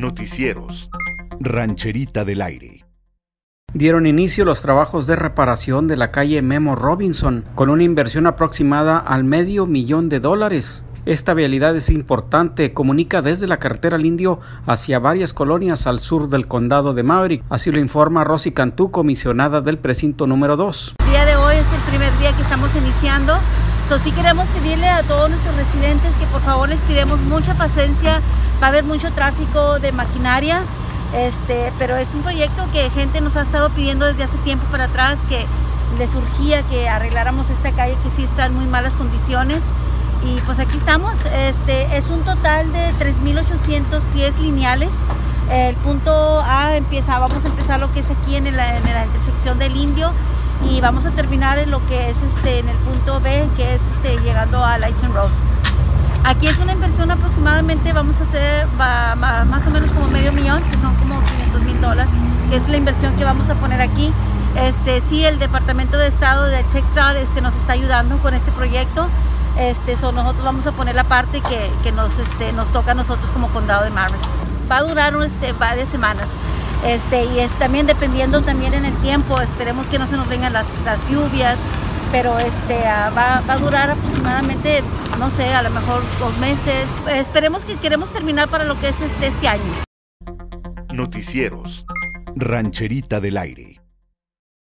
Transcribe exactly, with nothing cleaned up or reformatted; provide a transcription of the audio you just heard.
Noticieros. Rancherita del Aire. Dieron inicio los trabajos de reparación de la calle Memo Robinson, con una inversión aproximada al medio millón de dólares. Esta vialidad es importante, comunica desde la carretera al Indio hacia varias colonias al sur del condado de Maverick. Así lo informa Rosy Cantú, comisionada del precinto número dos. El día de hoy es el primer día que estamos iniciando. So, sí queremos pedirle a todos nuestros residentes que por favor les pidamos mucha paciencia. Va a haber mucho tráfico de maquinaria, este, pero es un proyecto que gente nos ha estado pidiendo desde hace tiempo para atrás, que les urgía que arregláramos esta calle que sí está en muy malas condiciones. Y pues aquí estamos. Este, es un total de tres mil ochocientos pies lineales. El punto A empieza, vamos a empezar lo que es aquí en la, en la intersección del Indio, y vamos a terminar en lo que es este, en el punto B, que es este, llegando a Lighton Road. Aquí es una inversión aproximadamente, vamos a hacer va, va, más o menos como medio millón, que son como quinientos mil dólares, que es la inversión que vamos a poner aquí. Este, sí, el Departamento de Estado de TxDOT este, nos está ayudando con este proyecto. Este, so nosotros vamos a poner la parte que, que nos, este, nos toca a nosotros como condado de Maverick. Va a durar este, varias semanas. Este, y es también dependiendo también en el tiempo, esperemos que no se nos vengan las, las lluvias, pero este, uh, va, va a durar aproximadamente, no sé, a lo mejor dos meses. Esperemos que queremos terminar para lo que es este, este año. Noticieros. Rancherita del Aire.